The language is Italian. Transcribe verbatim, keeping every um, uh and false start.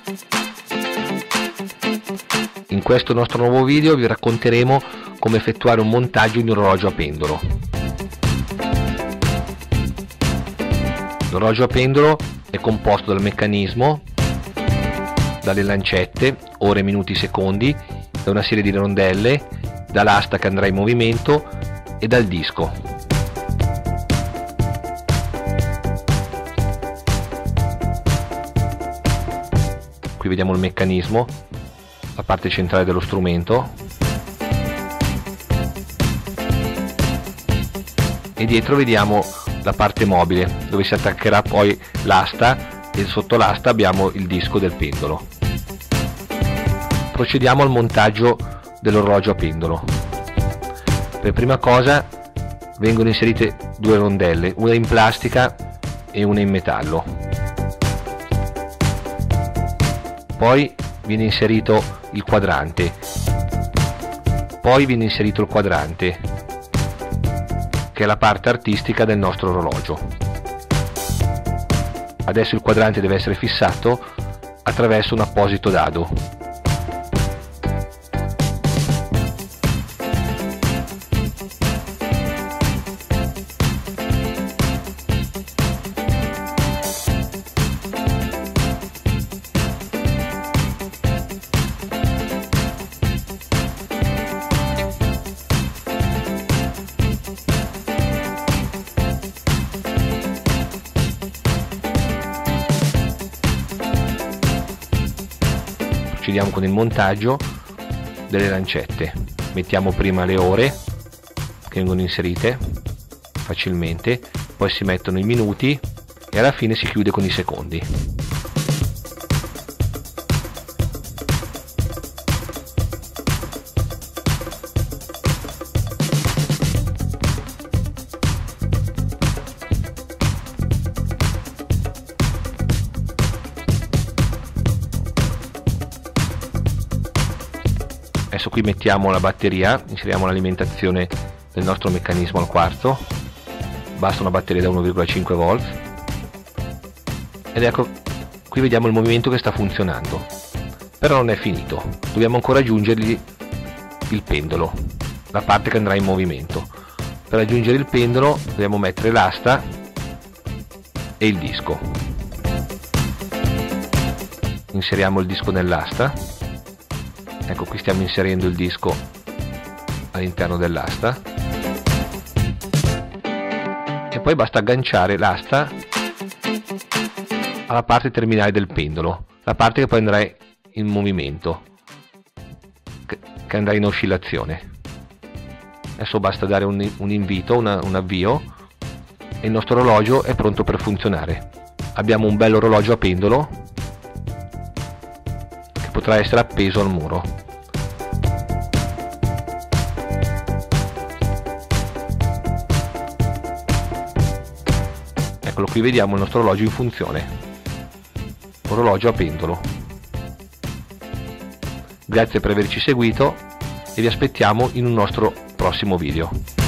In questo nostro nuovo video vi racconteremo come effettuare un montaggio di un orologio a pendolo. L'orologio a pendolo è composto dal meccanismo, dalle lancette, ore, minuti, secondi, da una serie di rondelle, dall'asta che andrà in movimento e dal disco. Qui vediamo il meccanismo, la parte centrale dello strumento, e dietro vediamo la parte mobile dove si attaccherà poi l'asta, e sotto l'asta abbiamo il disco del pendolo. Procediamo al montaggio dell'orologio a pendolo. Per prima cosa vengono inserite due rondelle, una in plastica e una in metallo. Poi viene inserito il quadrante, poi viene inserito il quadrante, che è la parte artistica del nostro orologio. Adesso il quadrante deve essere fissato attraverso un apposito dado. Procediamo con il montaggio delle lancette. Mettiamo prima le ore che vengono inserite facilmente, poi si mettono i minuti e alla fine si chiude con i secondi. Adesso qui mettiamo la batteria, inseriamo l'alimentazione del nostro meccanismo al quarto, basta una batteria da uno virgola cinque volt, ed ecco qui vediamo il movimento che sta funzionando. Però non è finito, dobbiamo ancora aggiungergli il pendolo, la parte che andrà in movimento. Per aggiungere il pendolo dobbiamo mettere l'asta e il disco. Inseriamo il disco nell'asta. Ecco, qui stiamo inserendo il disco all'interno dell'asta e poi basta agganciare l'asta alla parte terminale del pendolo, la parte che poi andrà in movimento, che andrà in oscillazione. Adesso basta dare un, un invito, una, un avvio, e il nostro orologio è pronto per funzionare. Abbiamo un bel orologio a pendolo che potrà essere appeso al muro. Eccolo, qui vediamo il nostro orologio in funzione, orologio a pendolo. Grazie per averci seguito e vi aspettiamo in un nostro prossimo video.